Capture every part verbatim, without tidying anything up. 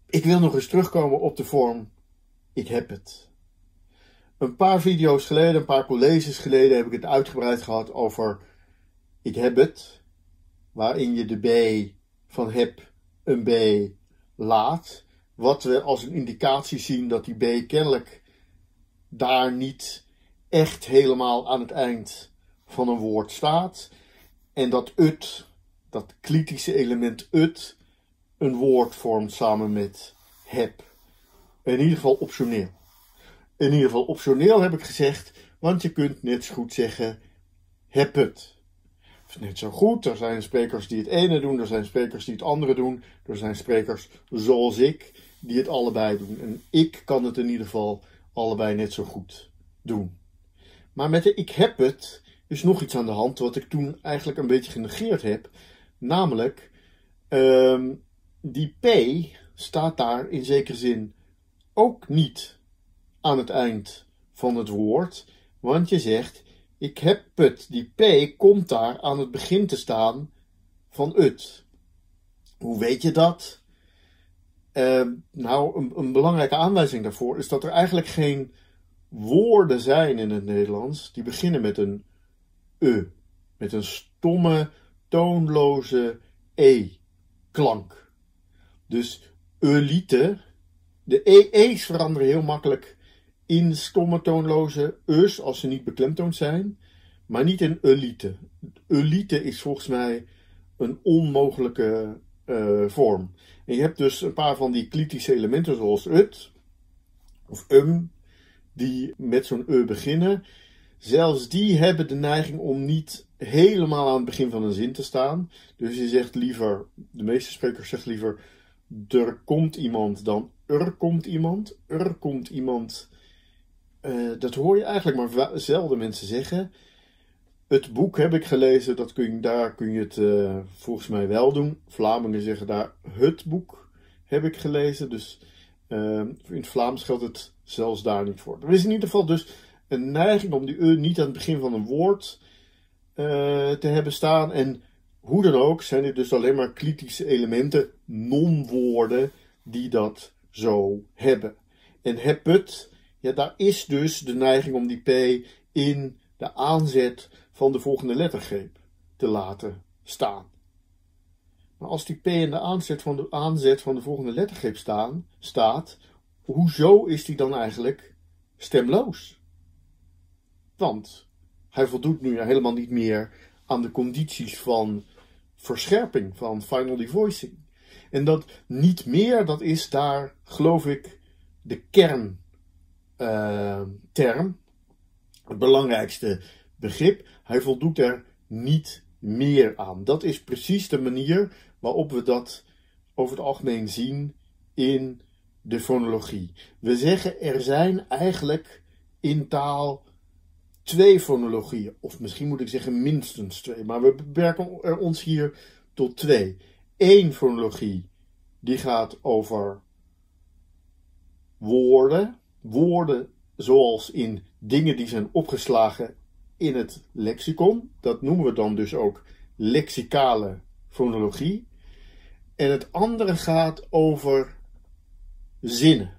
Ik wil nog eens terugkomen op de vorm ik heb het. Een paar video's geleden, een paar colleges geleden heb ik het uitgebreid gehad over ik heb het, waarin je de B van heb een B laat. Wat we als een indicatie zien dat die B kennelijk daar niet echt helemaal aan het eind van een woord staat. En dat het, dat kritische element het, een woord vormt samen met heb. In ieder geval optioneel. In ieder geval optioneel heb ik gezegd, want je kunt net zo goed zeggen heb het. Of net zo goed, er zijn sprekers die het ene doen, er zijn sprekers die het andere doen. Er zijn sprekers zoals ik die het allebei doen. En ik kan het in ieder geval allebei net zo goed doen. Maar met de ik heb het is nog iets aan de hand wat ik toen eigenlijk een beetje genegeerd heb. Namelijk, um, die P staat daar in zekere zin ook niet aan het eind van het woord. Want je zegt, ik heb het. Die P komt daar aan het begin te staan van het. Hoe weet je dat? Uh, nou, een, een belangrijke aanwijzing daarvoor is dat er eigenlijk geen woorden zijn in het Nederlands die beginnen met een e. Met een stomme, toonloze e-klank. Dus elite, de e-e's veranderen heel makkelijk in stomme, toonloze e's als ze niet beklemtoond zijn, maar niet in elite. Elite is volgens mij een onmogelijke uh, vorm. En je hebt dus een paar van die kritische elementen zoals het of um, die met zo'n e beginnen. Zelfs die hebben de neiging om niet helemaal aan het begin van een zin te staan. Dus je zegt liever, de meeste sprekers zeggen liever, er komt iemand dan er komt iemand. Er komt iemand. Uh, dat hoor je eigenlijk maar zelden mensen zeggen. Het boek heb ik gelezen, dat kun je, daar kun je het uh, volgens mij wel doen. Vlamingen zeggen daar het boek heb ik gelezen. Dus uh, in het Vlaams geldt het zelfs daar niet voor. Er is in ieder geval dus een neiging om die e niet aan het begin van een woord uh, te hebben staan. En hoe dan ook zijn dit dus alleen maar kritische elementen, non-woorden, die dat zo hebben. En heb het, ja, daar is dus de neiging om die P in de aanzet van de volgende lettergreep te laten staan. Maar als die P in de aanzet van de, aanzet van de volgende lettergreep staan, staat, hoezo is die dan eigenlijk stemloos? Want hij voldoet nu helemaal niet meer aan de condities van verscherping, van final devoicing. En dat niet meer, dat is daar, geloof ik, de kernterm, uh, het belangrijkste begrip. Hij voldoet er niet meer aan. Dat is precies de manier waarop we dat over het algemeen zien in de fonologie. We zeggen er zijn eigenlijk in taal twee fonologieën, of misschien moet ik zeggen minstens twee, maar we beperken er ons hier tot twee. Eén fonologie die gaat over woorden, woorden zoals in dingen die zijn opgeslagen in het lexicon. Dat noemen we dan dus ook lexicale fonologie. En het andere gaat over zinnen.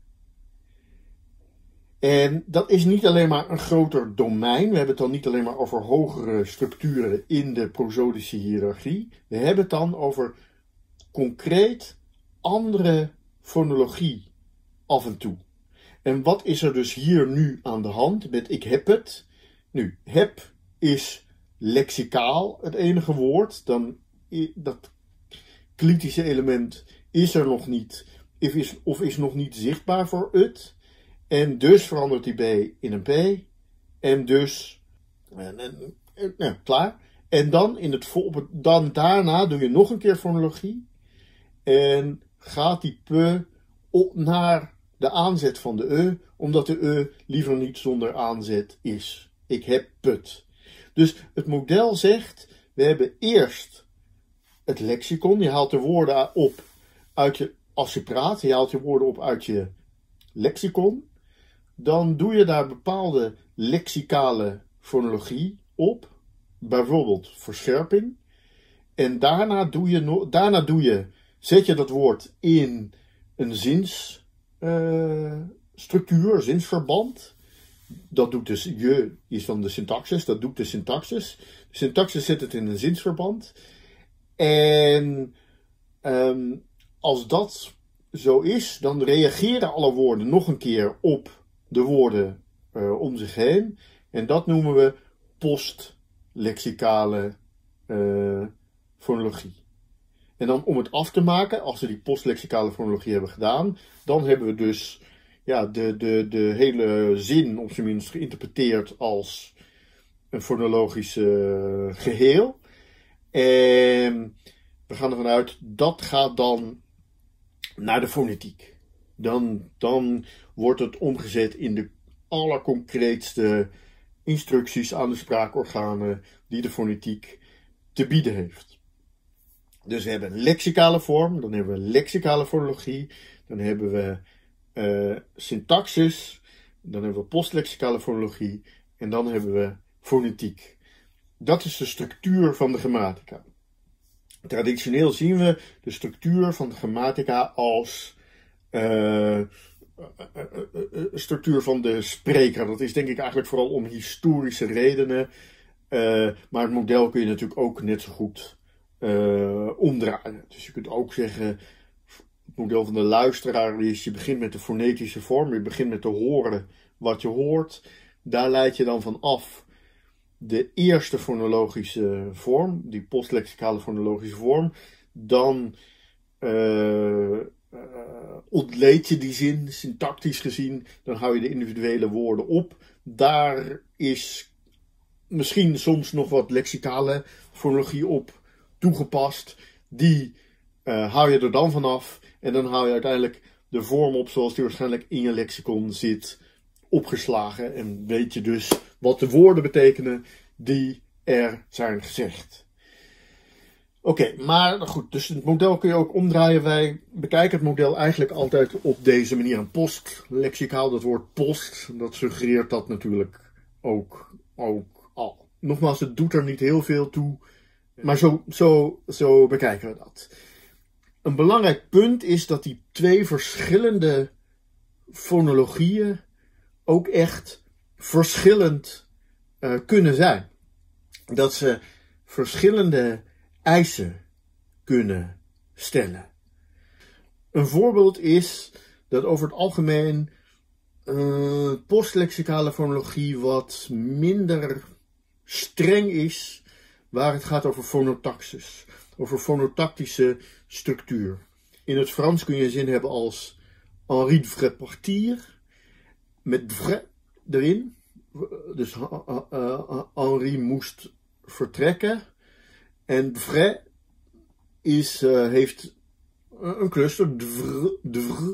En dat is niet alleen maar een groter domein. We hebben het dan niet alleen maar over hogere structuren in de prosodische hiërarchie. We hebben het dan over concreet andere fonologie af en toe. En wat is er dus hier nu aan de hand met ik heb het? Nu, heb is lexicaal het enige woord. Dan dat kritische element is er nog niet, of is, of is nog niet zichtbaar voor het. En dus verandert die B in een P. En dus, en, en, en, nou, klaar. En dan, in het, dan daarna doe je nog een keer fonologie. En gaat die P op naar de aanzet van de E, omdat de E liever niet zonder aanzet is. Ik heb het. Dus het model zegt, we hebben eerst het lexicon. Je haalt de woorden op uit je, als je praat, je haalt je woorden op uit je lexicon. Dan doe je daar bepaalde lexicale fonologie op. Bijvoorbeeld verscherping. En daarna doe je, no- daarna doe je, zet je dat woord in een zinsstructuur, uh, zinsverband. Dat doet dus je, is van de syntaxis, dat doet de syntaxis. De syntaxis zet het in een zinsverband. En um, als dat zo is, dan reageren alle woorden nog een keer op de woorden uh, om zich heen. En dat noemen we postlexicale uh, fonologie. En dan om het af te maken, als we die postlexicale fonologie hebben gedaan, dan hebben we dus ja, de, de, de hele zin op zijn minst geïnterpreteerd als een fonologisch uh, geheel. En we gaan ervan uit, dat gaat dan naar de fonetiek. Dan, dan wordt het omgezet in de allerconcreetste instructies aan de spraakorganen die de fonetiek te bieden heeft. Dus we hebben een lexicale vorm, dan hebben we lexicale fonologie, dan hebben we uh, syntaxis, dan hebben we postlexicale fonologie en dan hebben we fonetiek. Dat is de structuur van de grammatica. Traditioneel zien we de structuur van de grammatica als uh, uh, uh, uh, structuur van de spreker. Dat is denk ik eigenlijk vooral om historische redenen. Uh, maar het model kun je natuurlijk ook net zo goed uh, omdraaien. Dus je kunt ook zeggen, het model van de luisteraar is, je begint met de fonetische vorm. Je begint met te horen wat je hoort. Daar leid je dan van af de eerste fonologische vorm, die postlexicale fonologische vorm. Dan uh, uh, ontleed je die zin, syntactisch gezien. Dan hou je de individuele woorden op. Daar is misschien soms nog wat lexicale fonologie op toegepast. Die uh, hou je er dan vanaf. En dan hou je uiteindelijk de vorm op zoals die waarschijnlijk in je lexicon zit, opgeslagen. En weet je dus wat de woorden betekenen die er zijn gezegd. Oké, okay, maar goed, dus het model kun je ook omdraaien. Wij bekijken het model eigenlijk altijd op deze manier. Een postlexicaal, dat woord post, dat suggereert dat natuurlijk ook, ook al. Nogmaals, het doet er niet heel veel toe, maar zo, zo, zo bekijken we dat. Een belangrijk punt is dat die twee verschillende fonologieën ook echt verschillend uh, kunnen zijn. Dat ze verschillende eisen kunnen stellen. Een voorbeeld is dat over het algemeen uh, postlexicale fonologie wat minder streng is waar het gaat over fonotaxis, over fonotactische structuur. In het Frans kun je zin hebben als Henri devrait partir, met vrai erin. Dus uh, uh, uh, Henri moest vertrekken. En vrai is, uh, heeft een cluster, devr, devr,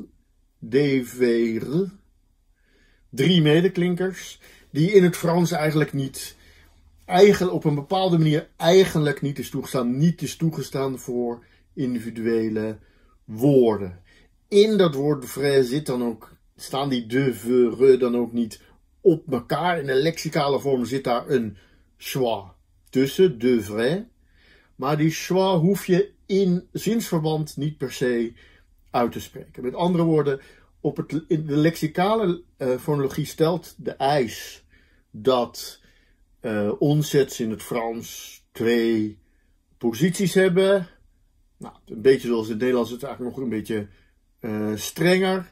devr, drie medeklinkers, die in het Frans eigenlijk niet, eigenlijk op een bepaalde manier eigenlijk niet is toegestaan, niet is toegestaan voor individuele woorden. In dat woord vrai zit dan ook, staan die devre dan ook niet op elkaar. In de lexicale vorm zit daar een schwa tussen, devrait. Maar die schwa hoef je in zinsverband niet per se uit te spreken. Met andere woorden, op het, in de lexicale uh, fonologie stelt de eis dat uh, onsets in het Frans twee posities hebben. Nou, een beetje zoals in het Nederlands, het is eigenlijk nog een beetje uh, strenger.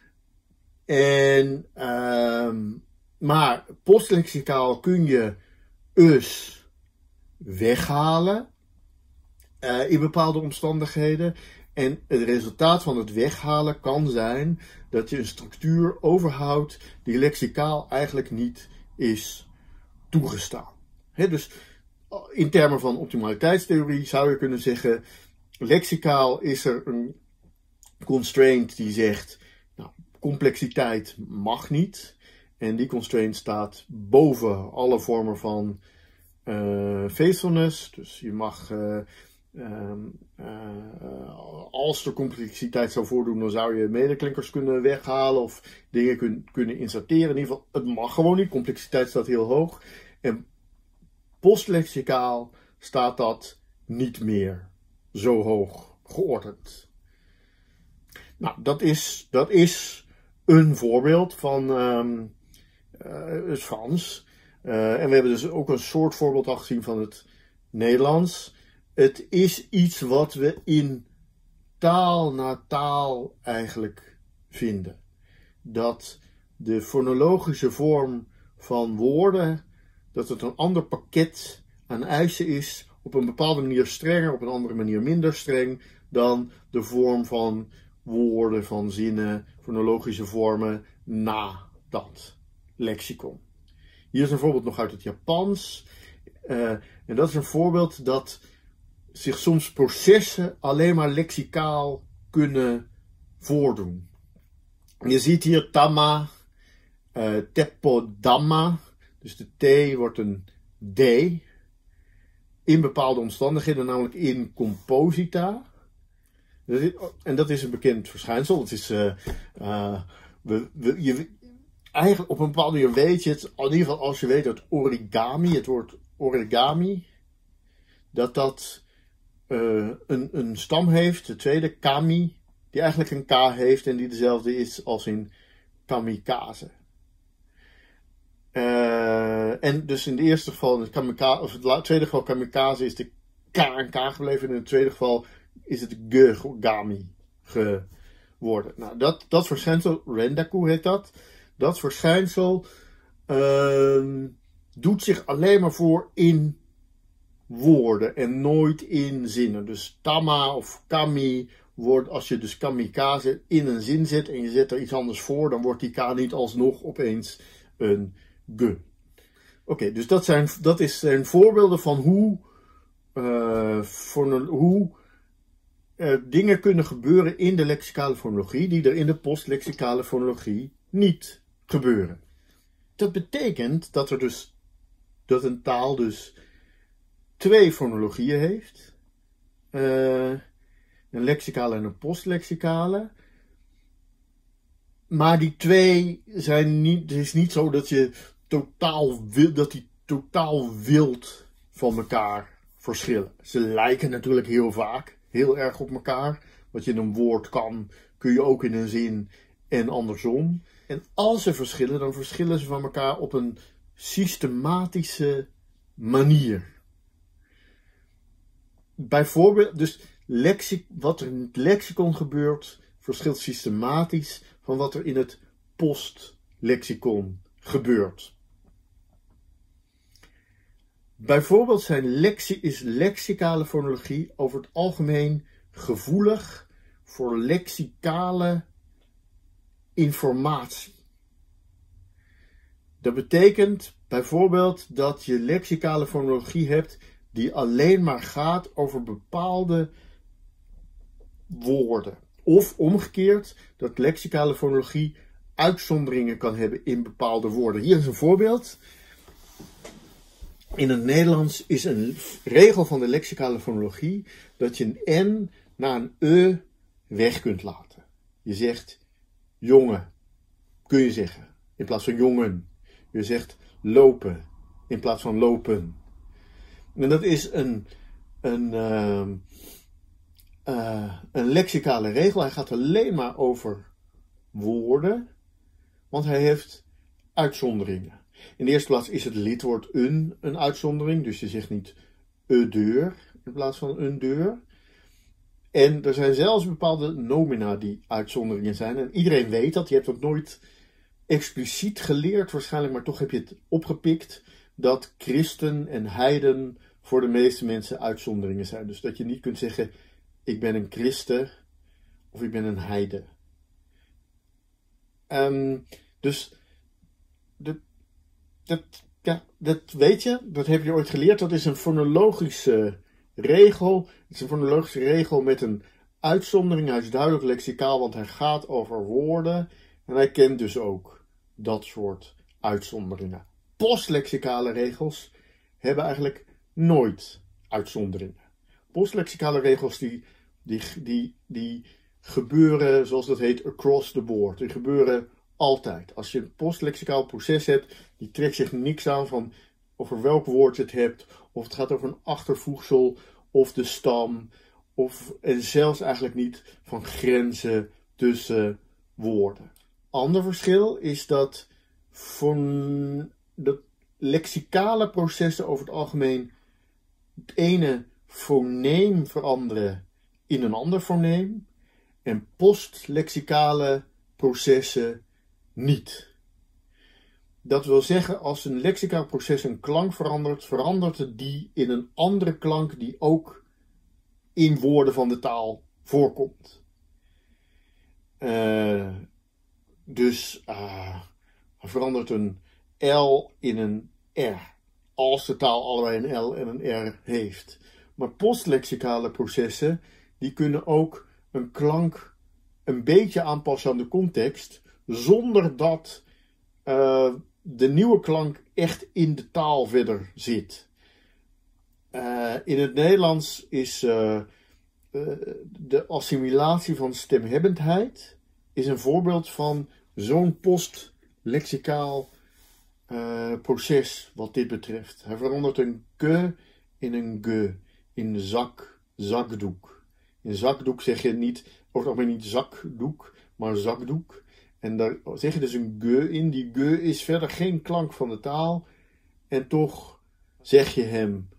En, uh, maar postlexicaal kun je us weghalen uh, in bepaalde omstandigheden. En het resultaat van het weghalen kan zijn dat je een structuur overhoudt die lexicaal eigenlijk niet is toegestaan. He, dus in termen van optimaliteitstheorie zou je kunnen zeggen, lexicaal is er een constraint die zegt, nou, complexiteit mag niet. En die constraint staat boven alle vormen van uh, faithfulness. Dus je mag, uh, uh, uh, als er complexiteit zou voordoen, dan zou je medeklinkers kunnen weghalen of dingen kun, kunnen inserteren. In ieder geval, het mag gewoon niet. Complexiteit staat heel hoog. En postlexicaal staat dat niet meer zo hoog geordend. Nou, dat is, dat is een voorbeeld van um, uh, het Frans. Uh, en we hebben dus ook een soort voorbeeld al gezien van het Nederlands. Het is iets wat we in taal na taal eigenlijk vinden. Dat de fonologische vorm van woorden, dat het een ander pakket aan eisen is, op een bepaalde manier strenger, op een andere manier minder streng, dan de vorm van woorden, van zinnen, fonologische vormen na dat lexicon. Hier is een voorbeeld nog uit het Japans. Uh, en dat is een voorbeeld dat zich soms processen alleen maar lexicaal kunnen voordoen. Je ziet hier tama, uh, teppodamma, dus de T wordt een D in bepaalde omstandigheden, namelijk in composita. En dat is een bekend verschijnsel. Het is, uh, uh, we, we, je, eigenlijk op een bepaalde manier weet je het, in ieder geval als je weet dat origami, het woord origami, dat dat uh, een, een stam heeft, de tweede kami, die eigenlijk een K heeft en die dezelfde is als in kamikaze. Uh, en dus in het eerste geval, het kamikaze, of het tweede geval kamikaze, is de K en K gebleven. En in het tweede geval is het gegami geworden. Nou, dat, dat verschijnsel, rendaku heet dat, dat verschijnsel uh, doet zich alleen maar voor in woorden en nooit in zinnen. Dus tama of kami wordt, als je dus kamikaze in een zin zet en je zet er iets anders voor, dan wordt die K niet alsnog opeens een G. Oké, okay, dus dat zijn, dat is, zijn voorbeelden van hoe, uh, voor een, hoe uh, dingen kunnen gebeuren in de lexicale fonologie die er in de postlexicale fonologie niet gebeuren. Dat betekent dat er dus dat een taal dus twee fonologieën heeft. Uh, een lexicale en een postlexicale. Maar die twee zijn niet, het is niet zo dat je totaal, dat die totaal wild van elkaar verschillen. Ze lijken natuurlijk heel vaak heel erg op elkaar. Wat je in een woord kan, kun je ook in een zin en andersom. En als ze verschillen, dan verschillen ze van elkaar op een systematische manier. Bijvoorbeeld, dus lexic, wat er in het lexicon gebeurt, verschilt systematisch van wat er in het postlexicon gebeurt. Bijvoorbeeld zijn lexi, is lexicale fonologie over het algemeen gevoelig voor lexicale informatie. Dat betekent bijvoorbeeld dat je lexicale fonologie hebt die alleen maar gaat over bepaalde woorden. Of omgekeerd, dat lexicale fonologie uitzonderingen kan hebben in bepaalde woorden. Hier is een voorbeeld. In het Nederlands is een regel van de lexicale fonologie dat je een N na een E weg kunt laten. Je zegt jongen, kun je zeggen, in plaats van jongen. Je zegt lopen, in plaats van lopen. En dat is een, een, uh, uh, een lexicale regel. Hij gaat alleen maar over woorden, want hij heeft uitzonderingen. In de eerste plaats is het lidwoord een een uitzondering, dus je zegt niet e deur in plaats van een deur. En er zijn zelfs bepaalde nomina die uitzonderingen zijn. En iedereen weet dat, je hebt dat nooit expliciet geleerd waarschijnlijk, maar toch heb je het opgepikt dat christen en heiden voor de meeste mensen uitzonderingen zijn. Dus dat je niet kunt zeggen, ik ben een christen of ik ben een heide. Um, dus dat, dat, ja, dat weet je, dat heb je ooit geleerd. Dat is een fonologische regel. Het is een fonologische regel met een uitzondering. Hij is duidelijk lexicaal, want hij gaat over woorden. En hij kent dus ook dat soort uitzonderingen. Postlexicale regels hebben eigenlijk nooit uitzonderingen. Postlexicale regels die, die, die, die gebeuren, zoals dat heet, across the board. Die gebeuren altijd. Als je een postlexicaal proces hebt, die trekt zich niks aan van over welk woord je het hebt, of het gaat over een achtervoegsel, of de stam, of en zelfs eigenlijk niet van grenzen tussen woorden. Ander verschil is dat, fon, dat lexicale processen over het algemeen het ene foneem veranderen in een ander foneem en postlexicale processen niet. Dat wil zeggen, als een lexicaal proces een klank verandert, verandert het die in een andere klank die ook in woorden van de taal voorkomt. Uh, dus uh, verandert een L in een R, als de taal allebei een L en een R heeft. Maar postlexicale processen, die kunnen ook een klank een beetje aanpassen aan de context, zonder dat uh, de nieuwe klank echt in de taal verder zit. Uh, in het Nederlands is uh, uh, de assimilatie van stemhebbendheid is een voorbeeld van zo'n postlexicaal uh, proces wat dit betreft. Hij verandert een ke in een ge, in zak, zakdoek. In zakdoek zeg je niet, over het algemeen niet zakdoek, maar zakdoek. En daar zeg je dus een ge in. Die ge is verder geen klank van de taal. En toch zeg je hem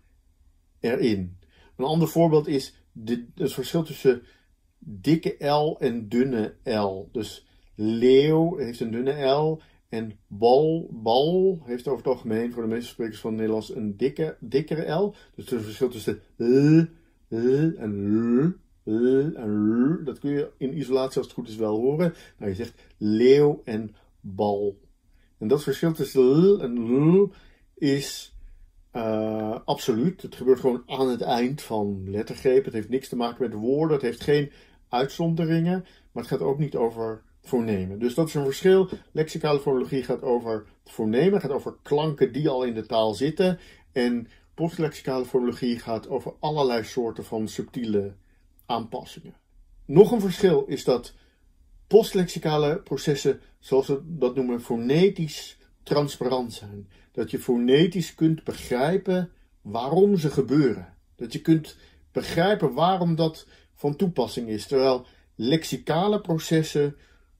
erin. Een ander voorbeeld is de, het verschil tussen dikke L en dunne L. Dus leeuw heeft een dunne L. En bal, bal heeft over het algemeen voor de meeste sprekers van het Nederlands een dikke, dikkere L. Dus het verschil tussen l, l en l. L en l, dat kun je in isolatie als het goed is wel horen. Nou, je zegt leeuw en bal. En dat verschil tussen l en l is uh, absoluut. Het gebeurt gewoon aan het eind van lettergrepen. Het heeft niks te maken met woorden. Het heeft geen uitzonderingen. Maar het gaat ook niet over fonemen. Dus dat is een verschil. Lexicale fonologie gaat over fonemen. Gaat over klanken die al in de taal zitten. En postlexicale fonologie gaat over allerlei soorten van subtiele aanpassingen. Nog een verschil is dat postlexicale processen, zoals we dat noemen, fonetisch transparant zijn. Dat je fonetisch kunt begrijpen waarom ze gebeuren. Dat je kunt begrijpen waarom dat van toepassing is. Terwijl lexicale processen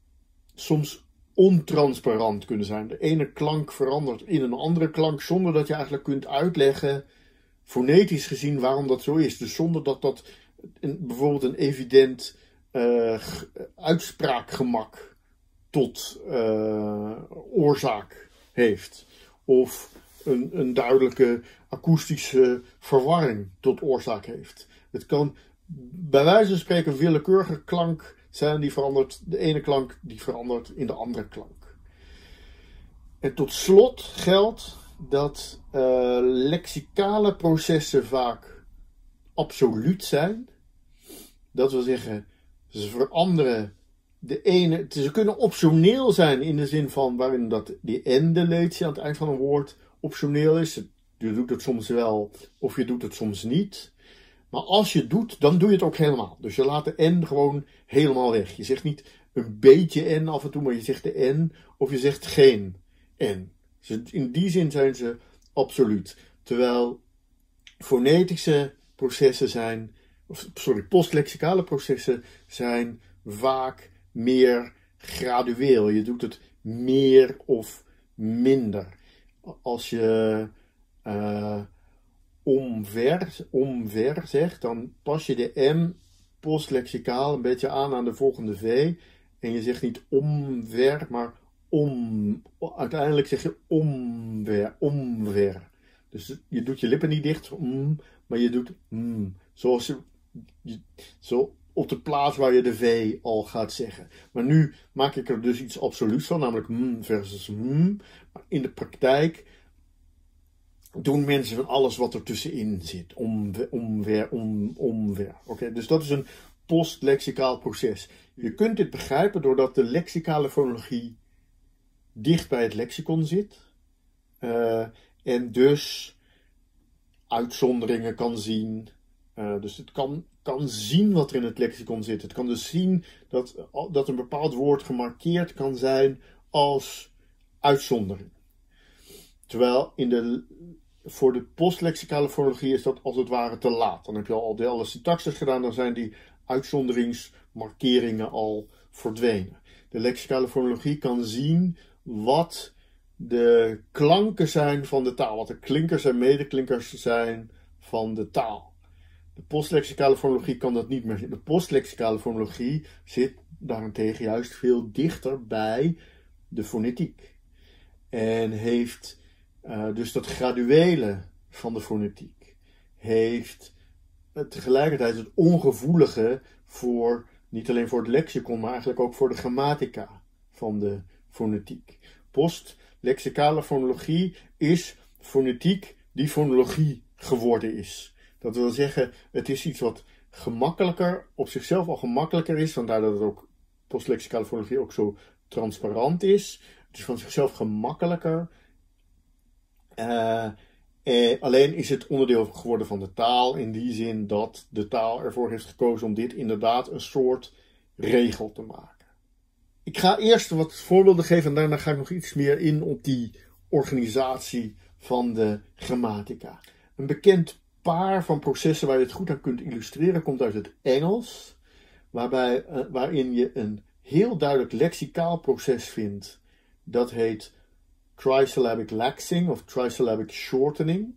soms ontransparant kunnen zijn. De ene klank verandert in een andere klank zonder dat je eigenlijk kunt uitleggen, fonetisch gezien, waarom dat zo is. Dus zonder dat dat een, bijvoorbeeld een evident uh, uitspraakgemak tot uh, oorzaak heeft. Of een, een duidelijke akoestische verwarring tot oorzaak heeft. Het kan bij wijze van spreken een willekeurige klank zijn die verandert, de ene klank die verandert in de andere klank. En tot slot geldt dat uh, lexicale processen vaak absoluut zijn. Dat wil zeggen, ze veranderen de ene, ze kunnen optioneel zijn in de zin van waarin dat die ende-letie aan het eind van een woord optioneel is. Je doet het soms wel of je doet het soms niet. Maar als je het doet, dan doe je het ook helemaal. Dus je laat de n gewoon helemaal weg. Je zegt niet een beetje n af en toe, maar je zegt de n of je zegt geen n. Dus in die zin zijn ze absoluut. Terwijl fonetische processen zijn, of, sorry, postlexicale processen zijn vaak meer gradueel. Je doet het meer of minder. Als je uh, omver, omver zegt, dan pas je de m postlexicaal een beetje aan aan de volgende v. En je zegt niet omver, maar om. Uiteindelijk zeg je omver, omver. Dus je doet je lippen niet dicht, mm, maar je doet mm. Zoals je, je, zo op de plaats waar je de v al gaat zeggen. Maar nu maak ik er dus iets absoluuts van, namelijk mm versus mm. Maar in de praktijk doen mensen van alles wat er tussenin zit. Omver, omver, om, omver. Oké, okay? Dus dat is een postlexicaal proces. Je kunt dit begrijpen doordat de lexicale fonologie dicht bij het lexicon zit. Uh, en dus uitzonderingen kan zien. Uh, dus het kan, kan zien wat er in het lexicon zit. Het kan dus zien dat, dat een bepaald woord gemarkeerd kan zijn als uitzondering. Terwijl in de, voor de postlexicale fonologie is dat als het ware te laat. Dan heb je al, al de alle syntaxes gedaan, dan zijn die uitzonderingsmarkeringen al verdwenen. De lexicale fonologie kan zien wat de klanken zijn van de taal, wat de klinkers en medeklinkers zijn van de taal. De postlexicale fonologie kan dat niet meer zien. De postlexicale fonologie zit daarentegen juist veel dichter bij de fonetiek. En heeft uh, dus dat graduele van de fonetiek. Heeft uh, tegelijkertijd het ongevoelige voor, niet alleen voor het lexicon, maar eigenlijk ook voor de grammatica van de fonetiek. Postlexicale fonologie is fonetiek die fonologie geworden is. Dat wil zeggen, het is iets wat gemakkelijker, op zichzelf al gemakkelijker is, vandaar dat het ook postlexicale fonologie ook zo transparant is. Het is van zichzelf gemakkelijker. Uh, eh, alleen is het onderdeel geworden van de taal in die zin dat de taal ervoor heeft gekozen om dit inderdaad een soort regel te maken. Ik ga eerst wat voorbeelden geven en daarna ga ik nog iets meer in op die organisatie van de grammatica. Een bekend paar van processen waar je het goed aan kunt illustreren komt uit het Engels, waarbij, uh, waarin je een heel duidelijk lexicaal proces vindt. Dat heet trisyllabic laxing of trisyllabic shortening.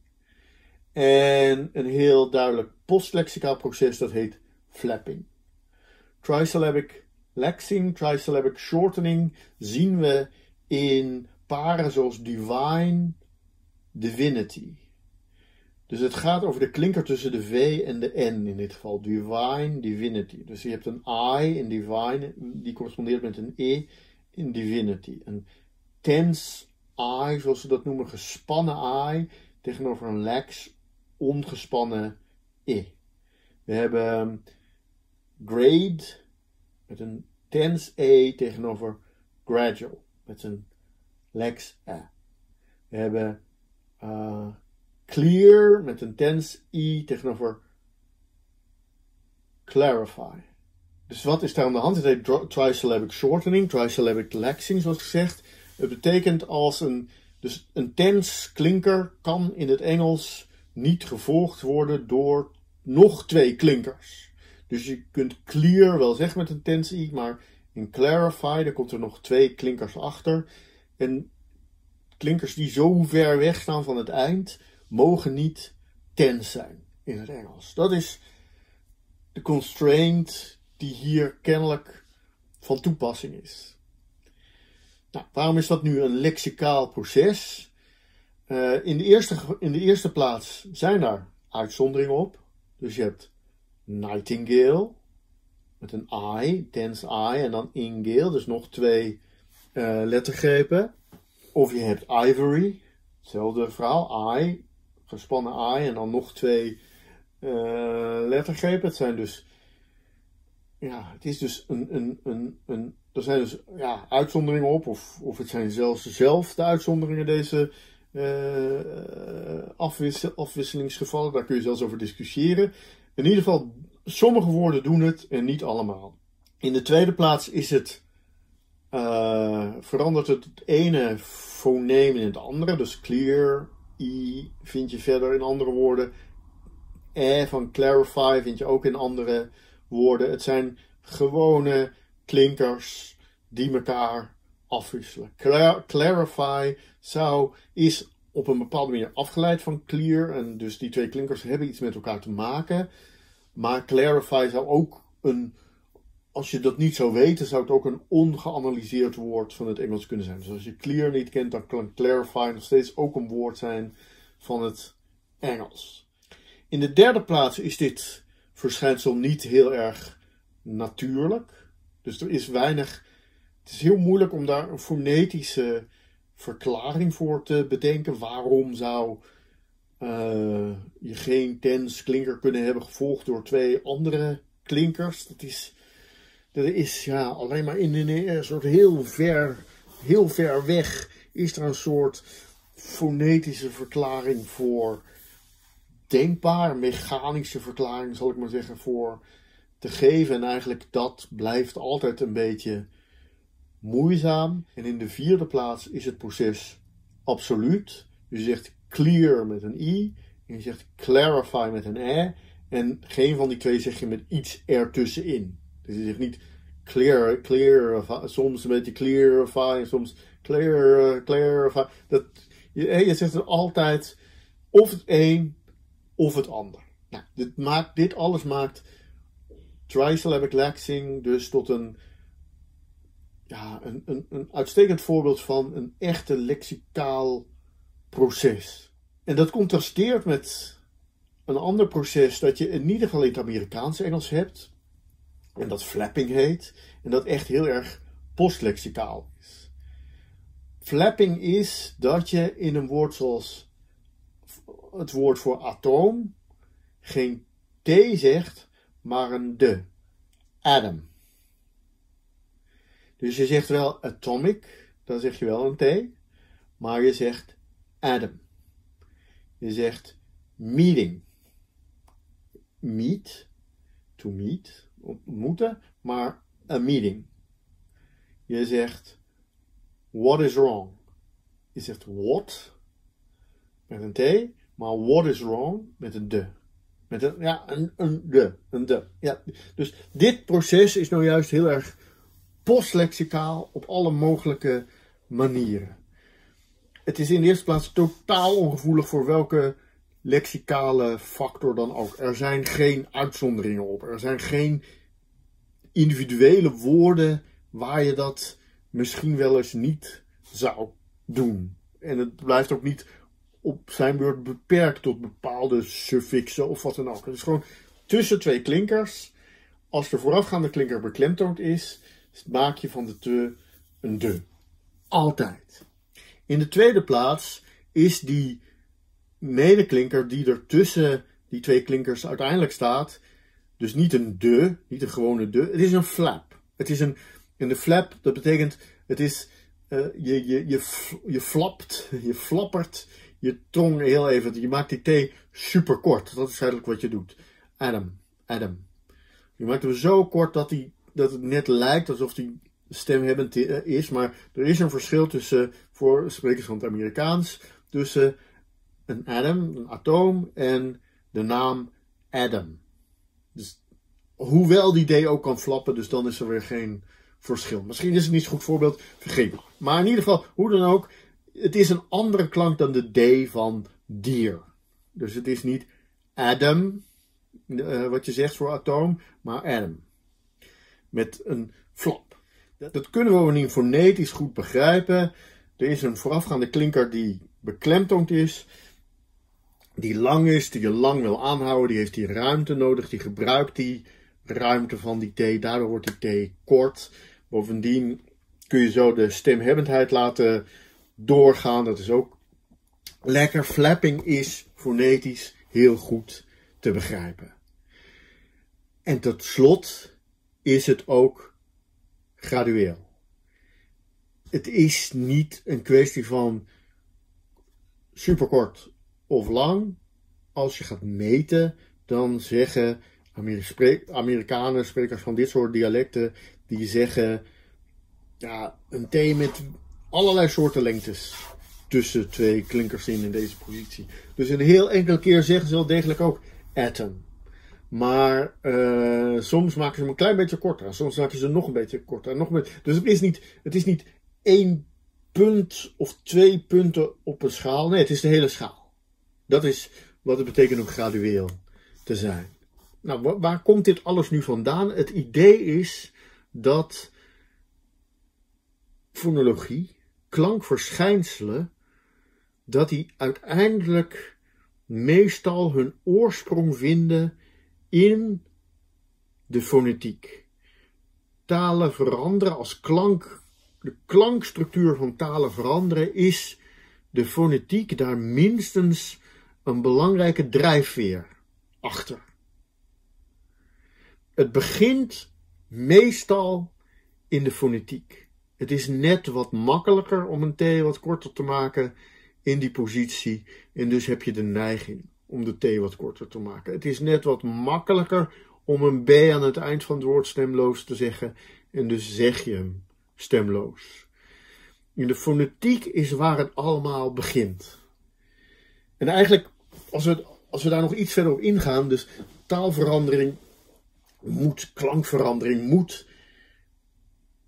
En een heel duidelijk postlexicaal proces dat heet flapping. Trisyllabic laxing, trisyllabic shortening zien we in paren zoals divine, divinity. Dus het gaat over de klinker tussen de V en de N in dit geval. Divine, divinity. Dus je hebt een I in divine, die correspondeert met een E in divinity. Een tense I, zoals ze dat noemen, gespannen I, tegenover een lax, ongespannen E. We hebben grade, met een tense E tegenover gradual, met een lax E. We hebben uh, clear met een tense I tegenover clarify. Dus wat is daar aan de hand? Het heet trisyllabic shortening, trisyllabic laxing zoals gezegd. Het betekent als een, dus een tense klinker kan in het Engels niet gevolgd worden door nog twee klinkers. Dus je kunt clear wel zeggen met een tense I, maar in clarify, daar komt er nog twee klinkers achter. En klinkers die zo ver weg staan van het eind, mogen niet tense zijn in het Engels. Dat is de constraint die hier kennelijk van toepassing is. Nou, waarom is dat nu een lexicaal proces? Uh, in, de eerste, in de eerste plaats zijn daar uitzonderingen op. Dus je hebt nightingale met een I, tense I en dan ingale, dus nog twee uh, lettergrepen. Of je hebt ivory, hetzelfde verhaal, I, gespannen I en dan nog twee uh, lettergrepen. Het zijn dus, ja, het is dus een, een, een, een er zijn dus ja, uitzonderingen op, of, of het zijn zelfs zelf de uitzonderingen, deze uh, afwissel, afwisselingsgevallen. Daar kun je zelfs over discussiëren. In ieder geval, sommige woorden doen het en niet allemaal. In de tweede plaats is het, uh, verandert het het ene foneem in het andere. Dus clear, I vind je verder in andere woorden. E van clarify vind je ook in andere woorden. Het zijn gewone klinkers die elkaar afwisselen. Clar- clarify zou, is op een bepaalde manier afgeleid van clear. En dus die twee klinkers hebben iets met elkaar te maken. Maar clarify zou ook een, als je dat niet zou weten, zou het ook een ongeanalyseerd woord van het Engels kunnen zijn. Dus als je clear niet kent, dan kan clarify nog steeds ook een woord zijn van het Engels. In de derde plaats is dit verschijnsel niet heel erg natuurlijk. Dus er is weinig, het is heel moeilijk om daar een fonetische verklaring voor te bedenken. Waarom zou uh, je geen tense klinker kunnen hebben gevolgd door twee andere klinkers? Dat is, dat is ja, alleen maar in een soort heel ver, heel ver weg is er een soort fonetische verklaring voor, denkbaar, mechanische verklaring zal ik maar zeggen, voor te geven. En eigenlijk dat blijft altijd een beetje moeizaam. En in de vierde plaats is het proces absoluut. Dus je zegt clear met een I. En je zegt clarify met een E. En geen van die twee zeg je met iets ertussenin. Dus je zegt niet clear, clear, soms een beetje clarify, soms clear, clarify. Dat, je, je zegt er altijd of het een of het ander. Nou, dit, maakt, dit alles maakt trisyllabic lexing dus tot een, ja, een, een, een uitstekend voorbeeld van een echte lexicaal proces. En dat contrasteert met een ander proces dat je in ieder geval in het Amerikaanse Engels hebt. En dat flapping heet. En dat echt heel erg postlexicaal is. Flapping is dat je in een woord zoals het woord voor atoom geen T zegt, maar een de. Atom. Dus je zegt wel atomic, dan zeg je wel een T, maar je zegt atom. Je zegt meeting. Meet, to meet, ontmoeten, maar a meeting. Je zegt what is wrong. Je zegt what met een T, maar what is wrong met een de. Met een, ja, een, een de, een de. Ja, dus dit proces is nou juist heel erg postlexicaal op alle mogelijke manieren. Het is in de eerste plaats totaal ongevoelig voor welke lexicale factor dan ook. Er zijn geen uitzonderingen op. Er zijn geen individuele woorden waar je dat misschien wel eens niet zou doen. En het blijft ook niet op zijn beurt beperkt tot bepaalde suffixen of wat dan ook. Het is gewoon tussen twee klinkers. Als de voorafgaande klinker beklemtoond is, maak je van de te een de. Altijd. In de tweede plaats is die medeklinker die er tussen die twee klinkers uiteindelijk staat, dus niet een de, niet een gewone de, het is een flap. Het is een, en de flap, dat betekent, het is, uh, je, je, je, je flapt, je flappert je tong heel even, je maakt die T super kort. Dat is eigenlijk wat je doet. Adam, Adam. Je maakt hem zo kort dat, die, dat het net lijkt alsof die stemhebbend is, maar er is een verschil tussen, voor sprekers van het Amerikaans, tussen een atom, een atoom, en de naam Adam. Dus, hoewel die D ook kan flappen, dus dan is er weer geen verschil. Misschien is het niet zo'n goed voorbeeld, vergeet het. Maar in ieder geval, hoe dan ook, het is een andere klank dan de D van dier. Dus het is niet Adam, uh, wat je zegt voor atoom, maar Adam. Met een flap. Dat kunnen we bovendien fonetisch goed begrijpen. Er is een voorafgaande klinker die beklemtoond is, die lang is, die je lang wil aanhouden, die heeft die ruimte nodig, die gebruikt die ruimte van die T, daardoor wordt die T kort. Bovendien kun je zo de stemhebbendheid laten doorgaan, dat is ook lekker. Flapping is fonetisch heel goed te begrijpen. En tot slot is het ook gradueel. Het is niet een kwestie van superkort of lang. Als je gaat meten, dan zeggen Amerikanen, sprekers van dit soort dialecten, die zeggen ja, een T met allerlei soorten lengtes tussen twee klinkers in in deze positie. Dus een heel enkele keer zeggen ze wel degelijk ook atom. Maar uh, soms maken ze hem een klein beetje korter. Soms maken ze hem nog een beetje korter. Nog een beetje. Dus het is, niet, het is niet één punt of twee punten op een schaal. Nee, het is de hele schaal. Dat is wat het betekent om gradueel te zijn. Nou, waar komt dit alles nu vandaan? Het idee is dat fonologie, klankverschijnselen, dat die uiteindelijk meestal hun oorsprong vinden in de fonetiek. Talen veranderen als klank, de klankstructuur van talen veranderen, is de fonetiek daar minstens een belangrijke drijfveer achter. Het begint meestal in de fonetiek. Het is net wat makkelijker om een T wat korter te maken in die positie. En dus heb je de neiging om de T wat korter te maken. Het is net wat makkelijker om een B aan het eind van het woord stemloos te zeggen. En dus zeg je hem stemloos. In de fonetiek is waar het allemaal begint. En eigenlijk, als we, als we daar nog iets verder op ingaan, dus taalverandering moet, klankverandering moet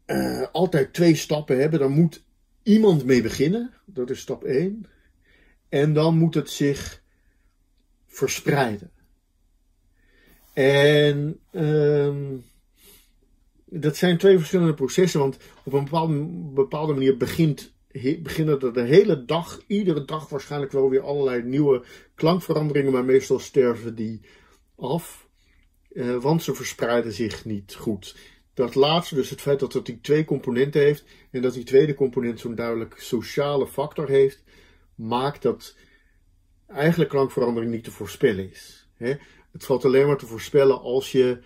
uh, altijd twee stappen hebben. Daar moet iemand mee beginnen. Dat is stap één. En dan moet het zich verspreiden. En uh, dat zijn twee verschillende processen. Want op een bepaalde, bepaalde manier begint... beginnen er de hele dag, iedere dag waarschijnlijk wel weer allerlei nieuwe klankveranderingen, maar meestal sterven die af, uh, want ze verspreiden zich niet goed. Dat laatste, dus het feit dat het die twee componenten heeft en dat die tweede component zo'n duidelijk sociale factor heeft, maakt dat eigenlijk klankverandering niet te voorspellen is. Hè? Het valt alleen maar te voorspellen als je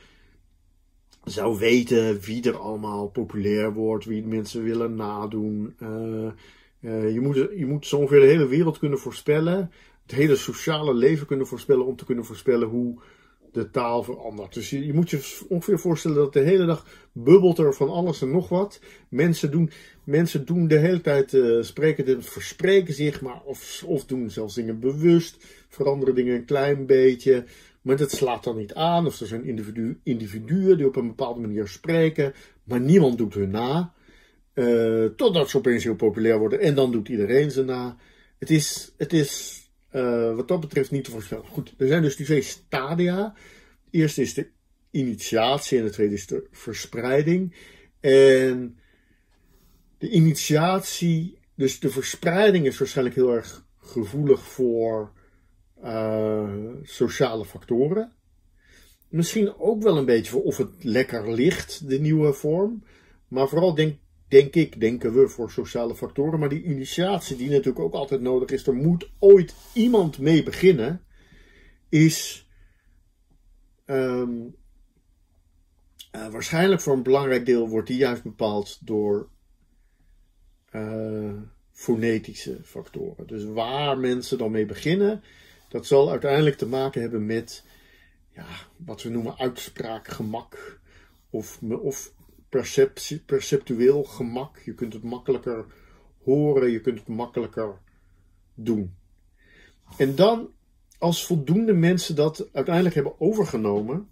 zou weten wie er allemaal populair wordt, wie mensen willen nadoen. Uh, uh, je, moet, je moet zo ongeveer de hele wereld kunnen voorspellen, het hele sociale leven kunnen voorspellen, om te kunnen voorspellen hoe de taal verandert. Dus je, je moet je ongeveer voorstellen dat de hele dag bubbelt er van alles en nog wat. Mensen doen, mensen doen de hele tijd, uh, spreken, verspreken zich, maar of, of doen zelfs dingen bewust, veranderen dingen een klein beetje. Maar dat slaat dan niet aan, of er zijn individu, individuen die op een bepaalde manier spreken, maar niemand doet hun na. Uh, totdat ze opeens heel populair worden en dan doet iedereen ze na. Het is, het is uh, wat dat betreft niet te voorspellen. Goed, er zijn dus die twee stadia. De eerste is de initiatie en de tweede is de verspreiding. En de initiatie, dus de verspreiding is waarschijnlijk heel erg gevoelig voor Uh, sociale factoren. Misschien ook wel een beetje voor of het lekker ligt, de nieuwe vorm. Maar vooral denk, denk ik, denken we voor sociale factoren. Maar die initiatie die natuurlijk ook altijd nodig is. Er moet ooit iemand mee beginnen. Is um, uh, waarschijnlijk voor een belangrijk deel wordt die juist bepaald door uh, fonetische factoren. Dus waar mensen dan mee beginnen, dat zal uiteindelijk te maken hebben met ja, wat we noemen uitspraakgemak of, of perceptie, perceptueel gemak. Je kunt het makkelijker horen, je kunt het makkelijker doen. En dan, als voldoende mensen dat uiteindelijk hebben overgenomen,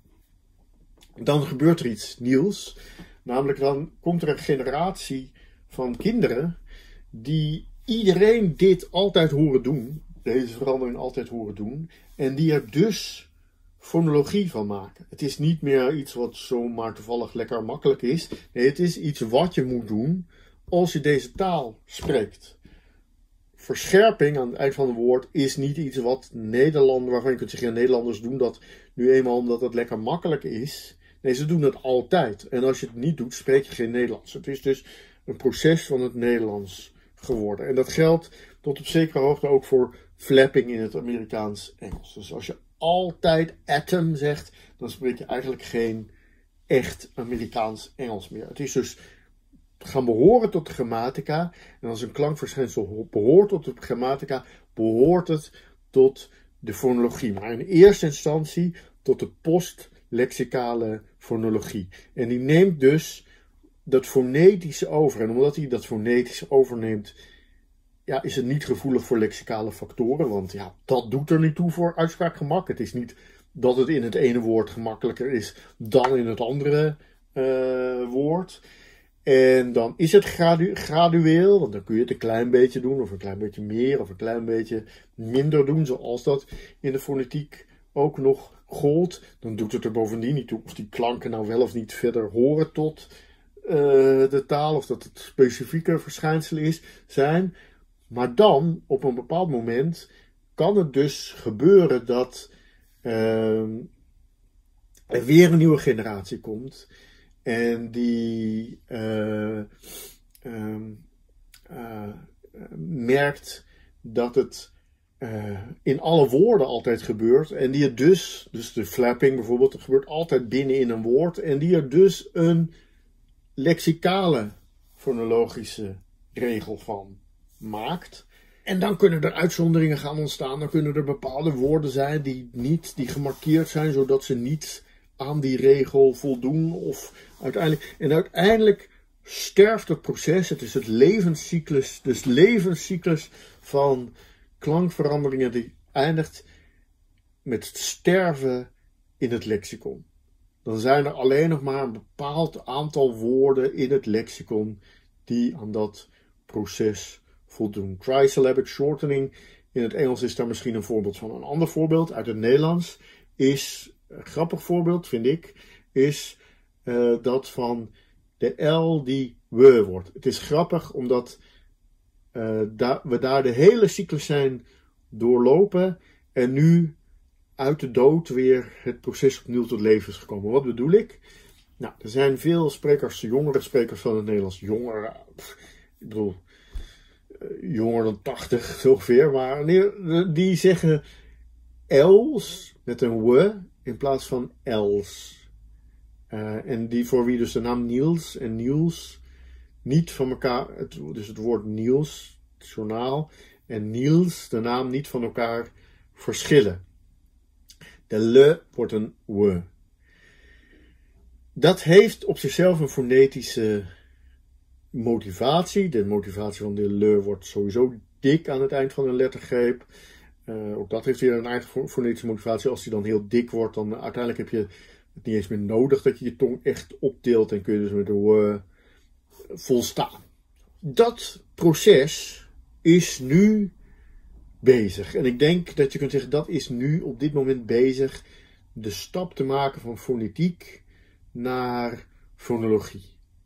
dan gebeurt er iets nieuws. Namelijk dan komt er een generatie van kinderen die iedereen dit altijd horen doen. Deze verandering altijd horen doen. En die er dus fonologie van maken. Het is niet meer iets wat zomaar toevallig lekker makkelijk is. Nee, het is iets wat je moet doen als je deze taal spreekt. Verscherping aan het eind van het woord is niet iets wat Nederlanders, waarvan je kunt zeggen, ja, Nederlanders doen dat nu eenmaal omdat het lekker makkelijk is. Nee, ze doen het altijd. En als je het niet doet, spreek je geen Nederlands. Het is dus een proces van het Nederlands geworden. En dat geldt tot op zekere hoogte ook voor flapping in het Amerikaans-Engels. Dus als je altijd atom zegt, dan spreek je eigenlijk geen echt Amerikaans-Engels meer. Het is dus gaan behoren tot de grammatica. En als een klankverschijnsel behoort tot de grammatica, behoort het tot de fonologie. Maar in eerste instantie tot de postlexicale fonologie. En die neemt dus dat fonetische over. En omdat hij dat fonetische overneemt, ja, is het niet gevoelig voor lexicale factoren. Want ja, dat doet er niet toe voor uitspraakgemak. Het is niet dat het in het ene woord gemakkelijker is dan in het andere uh, woord. En dan is het gradu gradueel, want dan kun je het een klein beetje doen, of een klein beetje meer, of een klein beetje minder doen, zoals dat in de fonetiek ook nog gold. Dan doet het er bovendien niet toe of die klanken nou wel of niet verder horen tot uh, de taal, of dat het specifieke verschijnselen is, zijn. Maar dan, op een bepaald moment, kan het dus gebeuren dat uh, er weer een nieuwe generatie komt. En die uh, uh, uh, merkt dat het uh, in alle woorden altijd gebeurt. En die er dus, dus de flapping bijvoorbeeld, dat gebeurt altijd binnen in een woord. En die er dus een lexicale fonologische regel van maakt. En dan kunnen er uitzonderingen gaan ontstaan. Dan kunnen er bepaalde woorden zijn die niet, die gemarkeerd zijn, zodat ze niet aan die regel voldoen. Of uiteindelijk, en uiteindelijk sterft het proces. Het is het levenscyclus, dus levenscyclus van klankveranderingen die eindigt met het sterven in het lexicon. dan zijn er alleen nog maar een bepaald aantal woorden in het lexicon die aan dat proces voldoen. Trisyllabic shortening in het Engels is daar misschien een voorbeeld van. Een ander voorbeeld uit het Nederlands is, een grappig voorbeeld vind ik, is uh, dat van de L die we wordt. Het is grappig omdat uh, da- we daar de hele cyclus zijn doorlopen en nu uit de dood weer het proces opnieuw tot leven is gekomen. Wat bedoel ik? Nou, er zijn veel sprekers, jongere sprekers van het Nederlands. Jongeren, ik bedoel, jonger dan tachtig ongeveer. Maar die zeggen els met een w in plaats van els. Uh, en die voor wie dus de naam Niels en Niels niet van elkaar, het, dus het woord Niels, het journaal, en Niels, de naam niet van elkaar verschillen. De le wordt een w. Dat heeft op zichzelf een fonetische motivatie. De motivatie van de le wordt sowieso dik aan het eind van een lettergreep. Uh, ook dat heeft weer een eigen fonetische motivatie. Als die dan heel dik wordt, dan uh, uiteindelijk heb je het niet eens meer nodig dat je je tong echt optilt en kun je dus met de w volstaan. Dat proces is nu bezig. En ik denk dat je kunt zeggen, dat is nu op dit moment bezig de stap te maken van fonetiek naar fonologie.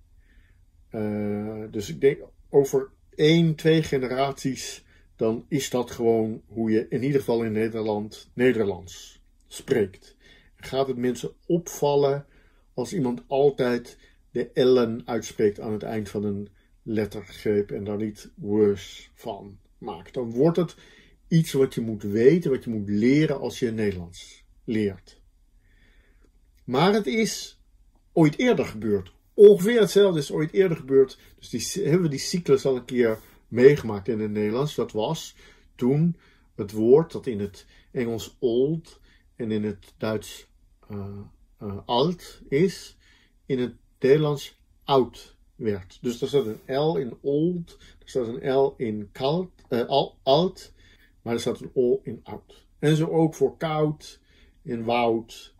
Uh, dus ik denk over één, twee generaties, dan is dat gewoon hoe je in ieder geval in Nederland Nederlands spreekt. Gaat het mensen opvallen als iemand altijd de L'en uitspreekt aan het eind van een lettergreep en daar niet worse van maakt. Dan wordt het iets wat je moet weten, wat je moet leren als je Nederlands leert. Maar het is ooit eerder gebeurd. Ongeveer hetzelfde is ooit eerder gebeurd. Dus die, hebben we die cyclus al een keer meegemaakt in het Nederlands. Dat was toen het woord dat in het Engels old en in het Duits uh, uh, alt is, in het Nederlands oud werd. Dus er staat een L in old, er staat een L in kalt, uh, al, alt, maar er staat een O in oud. En zo ook voor koud, in woud,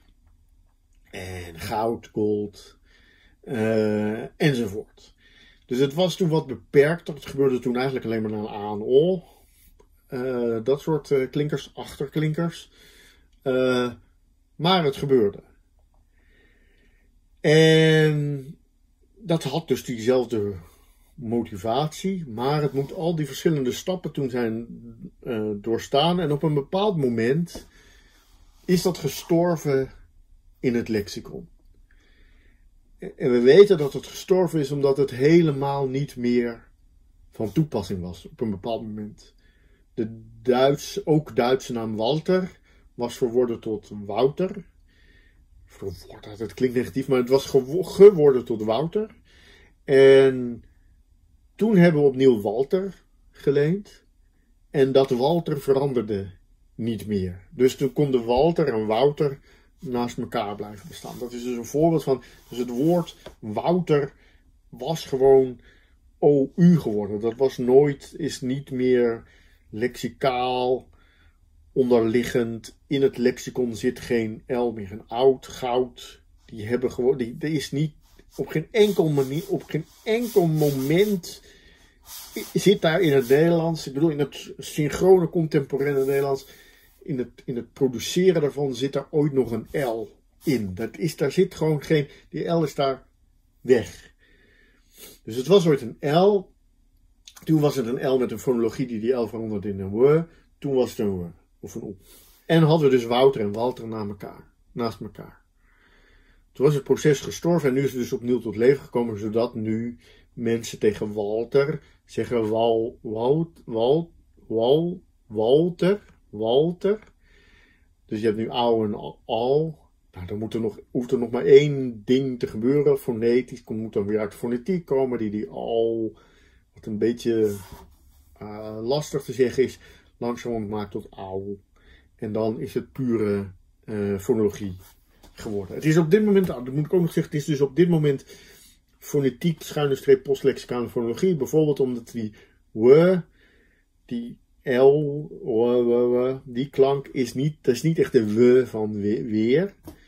en goud, gold, uh, enzovoort. Dus het was toen wat beperkter. Het gebeurde toen eigenlijk alleen maar naar een A en O. Uh, dat soort uh, klinkers, achterklinkers. Uh, maar het gebeurde. En dat had dus diezelfde motivatie. Maar het moet al die verschillende stappen toen zijn uh, doorstaan. En op een bepaald moment is dat gestorven in het lexicon. En we weten dat het gestorven is omdat het helemaal niet meer van toepassing was op een bepaald moment. De Duits, ook Duitse naam Walter was verworden tot Wouter. Verworden, dat klinkt negatief, maar het was gewo- geworden tot Wouter. En toen hebben we opnieuw Walter geleend. En dat Walter veranderde niet meer. Dus toen konden Walter en Wouter naast elkaar blijven bestaan. Dat is dus een voorbeeld van, dus het woord Wouter was gewoon O U geworden. Dat was nooit, is niet meer lexicaal onderliggend. In het lexicon zit geen L meer. Een oud, goud, die hebben gewoon, die, die is niet op geen enkel manier, op geen enkel moment zit daar in het Nederlands, ik bedoel in het synchrone contemporaine Nederlands, In het, in het produceren daarvan zit daar ooit nog een L in. Dat is, daar zit gewoon geen... Die L is daar weg. Dus het was ooit een L. Toen was het een L met een fonologie die die L veranderde in een W. Toen was het een W. Of een O. En hadden we dus Wouter en Walter na elkaar, naast elkaar. Toen was het proces gestorven en nu is het dus opnieuw tot leven gekomen. Zodat nu mensen tegen Walter zeggen Wal, Wal, Wal, Wal, Walter... Walter. Dus je hebt nu ouw en al. Nou, dan moet er nog, hoeft er nog maar één ding te gebeuren. Fonetisch moet dan weer uit de fonetiek komen. Die die al, wat een beetje uh, lastig te zeggen is, langzaam maakt tot ouw. En dan is het pure uh, fonologie geworden. Het is op dit moment, dat moet ik ook nog zeggen, het is dus op dit moment fonetiek, schuine streep, postlexicale fonologie. Bijvoorbeeld omdat die w, die L, w, w, w, die klank is niet, dat is niet echt de w van weer.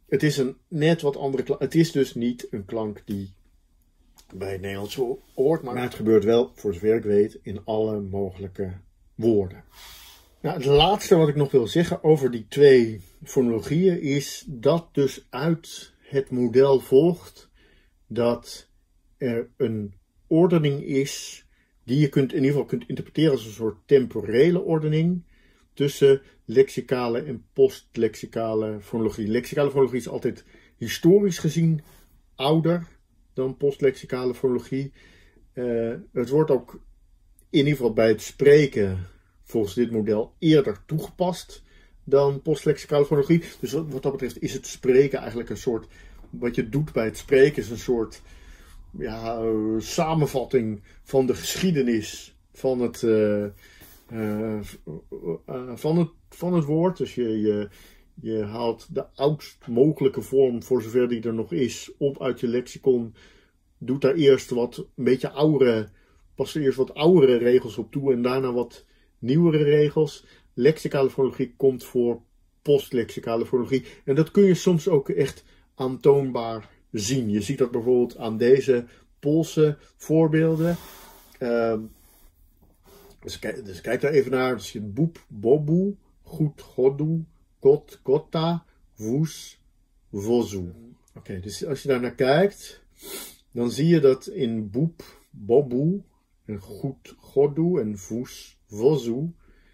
het is een net wat andere klank. Het is dus niet een klank die bij het Nederlands hoort, maar het gebeurt wel, voor zover ik weet, in alle mogelijke woorden. Nou, het laatste wat ik nog wil zeggen over die twee fonologieën is dat dus uit het model volgt dat er een ordening is die je kunt, in ieder geval kunt interpreteren als een soort temporele ordening tussen lexicale en postlexicale fonologie. Lexicale fonologie is altijd historisch gezien ouder dan postlexicale fonologie. Uh, het wordt ook in ieder geval bij het spreken volgens dit model eerder toegepast dan postlexicale fonologie. Dus wat dat betreft is het spreken eigenlijk een soort, wat je doet bij het spreken is een soort ja, uh, samenvatting van de geschiedenis van het, uh, uh, uh, van het, van het woord. Dus je, je, je haalt de oudst mogelijke vorm, voor zover die er nog is, op uit je lexicon. Doet daar eerst wat een beetje oudere, pas er eerst wat oudere regels op toe en daarna wat nieuwere regels. Lexicale fonologie komt voor postlexicale fonologie. En dat kun je soms ook echt aantoonbaar zien. Je ziet dat bijvoorbeeld aan deze Poolse voorbeelden. Uh, dus, kijk, dus kijk daar even naar. Dus je boep, bobu, goed, godu, kot, kotta, woes, vozu. Oké, okay, dus als je daar naar kijkt, dan zie je dat in boep, bobu, en goed, godu en voes, vozu,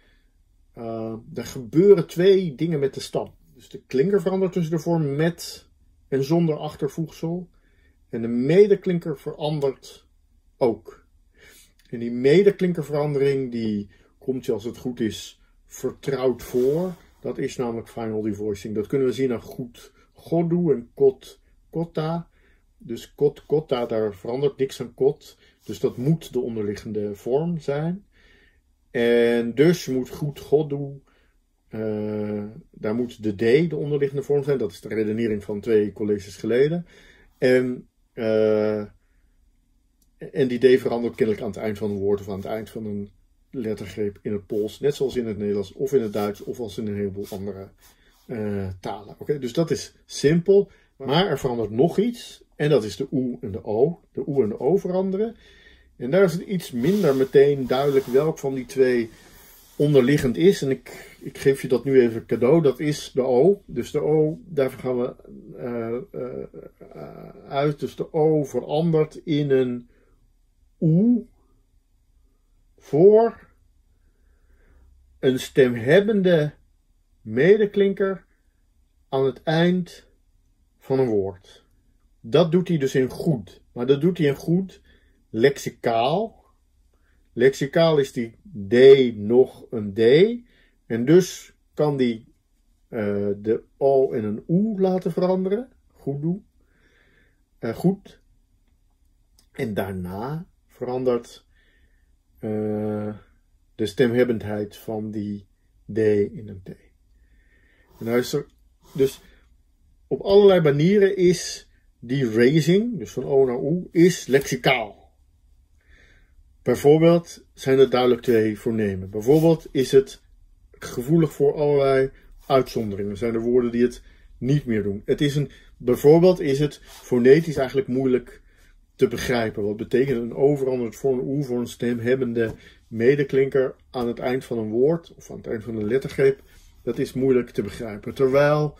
uh, er gebeuren twee dingen met de stam. Dus de klinker verandert tussen de vorm met en zonder achtervoegsel. En de medeklinker verandert ook. En die medeklinkerverandering die komt je als het goed is vertrouwd voor. Dat is namelijk final devoicing. Dat kunnen we zien aan goed godu en kot kotta. Dus kot kotta, daar verandert niks aan kot. Dus dat moet de onderliggende vorm zijn. En dus moet goed godu, uh, daar moet de D de onderliggende vorm zijn. Dat is de redenering van twee colleges geleden. En, uh, en die D verandert kennelijk aan het eind van een woord of aan het eind van een lettergreep in het Pools. Net zoals in het Nederlands of in het Duits of als in een heleboel andere uh, talen. Okay, dus dat is simpel. Maar er verandert nog iets. En dat is de oe en de o. De oe en de o veranderen. En daar is het iets minder meteen duidelijk welk van die twee onderliggend is. En ik, ik geef je dat nu even cadeau. Dat is de o. Dus de o, daarvoor gaan we uh, uh, uh, uit. Dus de o verandert in een oe voor een stemhebbende medeklinker aan het eind van een woord. Dat doet hij dus in goed. Maar dat doet hij in goed lexicaal. Lexicaal is die D nog een D. En dus kan die uh, de O en een oe laten veranderen. Goed doen. Uh, goed. En daarna verandert uh, de stemhebbendheid van die D in een T. En nou is er dus op allerlei manieren is die raising, dus van O naar oe, is lexicaal. Bijvoorbeeld zijn er duidelijk twee fonemen. Bijvoorbeeld is het gevoelig voor allerlei uitzonderingen. Zijn er woorden die het niet meer doen. Het is een, bijvoorbeeld is het fonetisch eigenlijk moeilijk te begrijpen. Wat betekent een O verandert voor een oe voor een stemhebbende medeklinker aan het eind van een woord of aan het eind van een lettergreep. Dat is moeilijk te begrijpen. Terwijl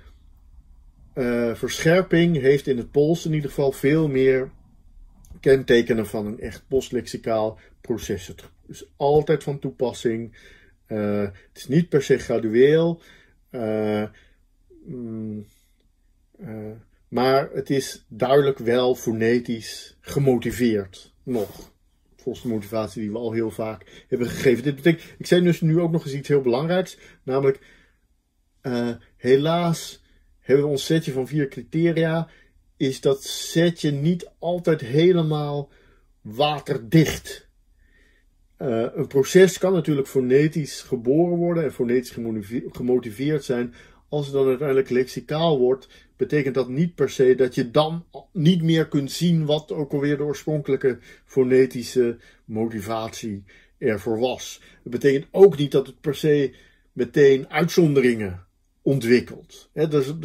Uh, verscherping heeft in het Pools in ieder geval veel meer kentekenen van een echt postlexicaal proces. Het is altijd van toepassing. Uh, het is niet per se gradueel. Uh, mm, uh, maar het is duidelijk wel fonetisch gemotiveerd. Nog. Volgens de motivatie die we al heel vaak hebben gegeven. Dit betekent, ik zei dus nu ook nog eens iets heel belangrijks. Namelijk, uh, helaas hebben we ons setje van vier criteria, is dat setje niet altijd helemaal waterdicht. Uh, een proces kan natuurlijk fonetisch geboren worden en fonetisch gemotiveerd zijn. Als het dan uiteindelijk lexicaal wordt, betekent dat niet per se dat je dan niet meer kunt zien wat ook alweer de oorspronkelijke fonetische motivatie ervoor was. Het betekent ook niet dat het per se meteen uitzonderingen ontwikkeld. He, dus er,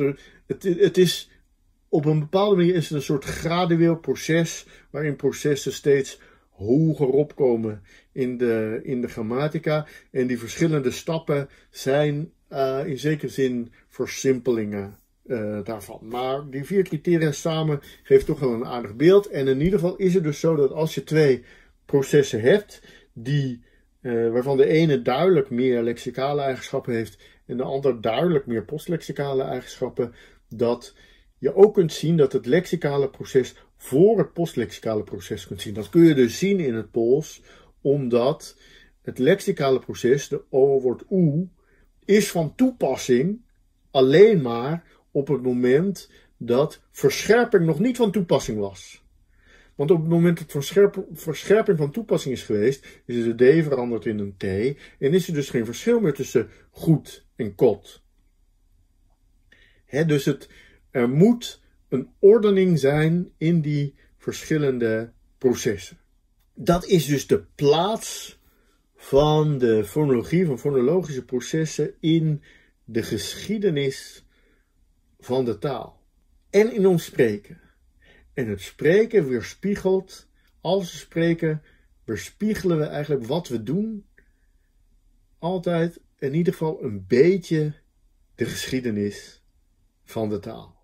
Het, het is, op een bepaalde manier is het een soort gradueel proces, waarin processen steeds hoger opkomen in de, in de grammatica. En die verschillende stappen zijn uh, in zekere zin versimpelingen uh, daarvan. Maar die vier criteria samen geeft toch wel een aardig beeld. En in ieder geval is het dus zo dat als je twee processen hebt, die, uh, waarvan de ene duidelijk meer lexicale eigenschappen heeft en de ander duidelijk meer postlexicale eigenschappen, dat je ook kunt zien dat het lexicale proces voor het postlexicale proces kunt zien. Dat kun je dus zien in het Pools, omdat het lexicale proces, de O wordt U, is van toepassing alleen maar op het moment dat verscherping nog niet van toepassing was. Want op het moment dat verscherping van toepassing is geweest, is de D veranderd in een T en is er dus geen verschil meer tussen goed en kot. He, dus het, er moet een ordening zijn in die verschillende processen. Dat is dus de plaats van de fonologie, van fonologische processen in de geschiedenis van de taal. En in ons spreken. En het spreken weerspiegelt, als we spreken, weerspiegelen we eigenlijk wat we doen, altijd in ieder geval een beetje de geschiedenis van de taal.